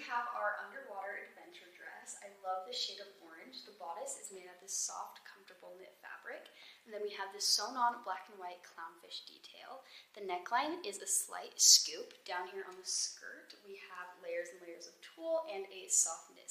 have our underwater adventure dress. I love the shade of orange. The bodice is made of this soft, comfortable knit fabric. And then we have this sewn on black and white clownfish detail. The neckline is a slight scoop. Down here on the skirt, we have layers and layers of tulle and a soft knit